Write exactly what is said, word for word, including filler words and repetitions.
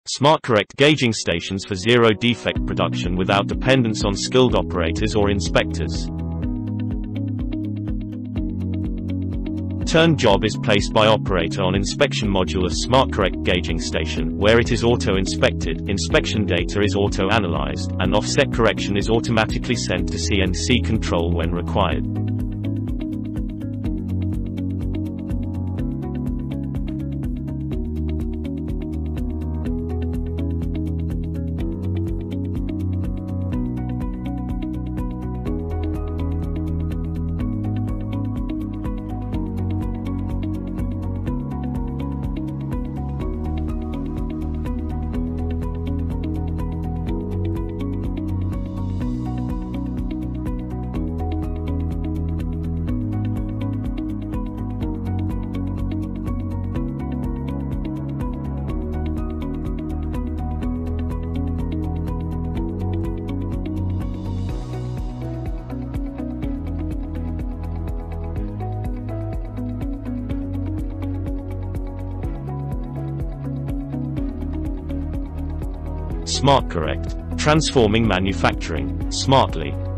SmartCorrect gauging stations for zero defect production without dependence on skilled operators or inspectors. Turn job is placed by operator on inspection module of SmartCorrect gauging station, where it is auto-inspected, inspection data is auto-analyzed, and offset correction is automatically sent to C N C control when required. SmartCorrect, transforming manufacturing smartly.